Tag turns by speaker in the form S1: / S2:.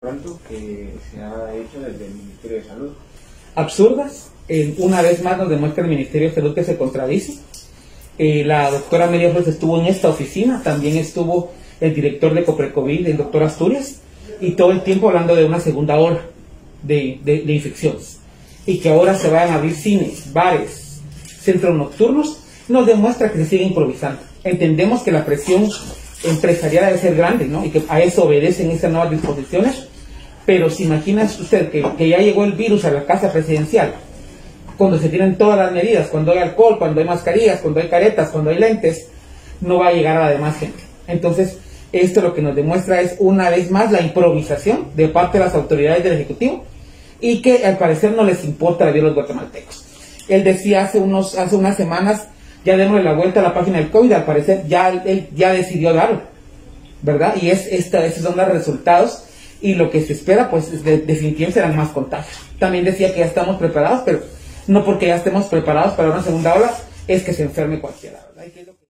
S1: pronto que se ha hecho desde el Ministerio de Salud.
S2: Absurdas. Una vez más nos demuestra el Ministerio de Salud que se contradice. La doctora Media Flores estuvo en esta oficina, también estuvo el director de Coprecovid, el doctor Asturias, y todo el tiempo hablando de una segunda ola de infecciones. Y que ahora se vayan a abrir cines, bares, centros nocturnos, nos demuestra que se sigue improvisando. Entendemos que la presión empresarial debe ser grande, ¿no? Y que a eso obedecen esas nuevas disposiciones, pero si imagina usted que ya llegó el virus a la casa presidencial, cuando se tienen todas las medidas, cuando hay alcohol, cuando hay mascarillas, cuando hay caretas, cuando hay lentes, no va a llegar a la demás gente. Entonces, esto lo que nos demuestra es una vez más la improvisación de parte de las autoridades del Ejecutivo y que al parecer no les importa la vida de los guatemaltecos. Él decía hace unas semanas, ya démosle la vuelta a la página del COVID, al parecer él ya decidió darlo, ¿verdad? Y esos son los resultados y lo que se espera, pues definitivamente serán más contagios. También decía que ya estamos preparados, pero no porque ya estemos preparados para una segunda ola es que se enferme cualquiera, ¿verdad?